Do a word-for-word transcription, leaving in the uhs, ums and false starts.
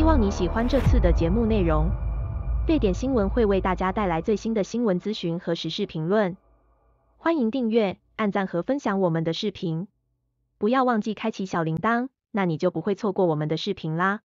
希望你喜欢这次的节目内容。沸点新闻会为大家带来最新的新闻资讯和时事评论。欢迎订阅、按赞和分享我们的视频。不要忘记开启小铃铛，那你就不会错过我们的视频啦。